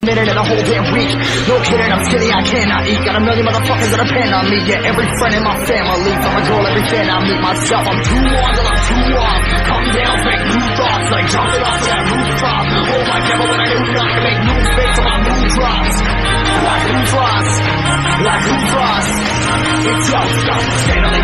minute and a whole damn week. No kidding, I'm skinny, I cannot eat. Got a million motherfuckers that depend on me. Yeah, every friend in my family. From a girl, every fan I meet myself. I'm too on till I'm too off. Come down, make new thoughts, like jumping off that rooftop. Oh my devil, when I knew not to make new space on my mood drops. Like who frost, like who frost. It's your stuff, stand on the